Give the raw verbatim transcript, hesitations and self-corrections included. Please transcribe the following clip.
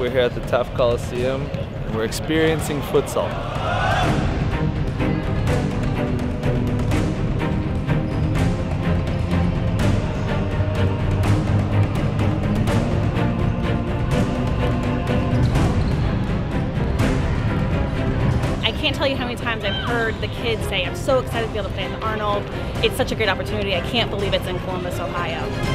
We're here at the Taft Coliseum and we're experiencing futsal. I can't tell you how many times I've heard the kids say, I'm so excited to be able to play at the Arnold. It's such a great opportunity. I can't believe it's in Columbus, Ohio.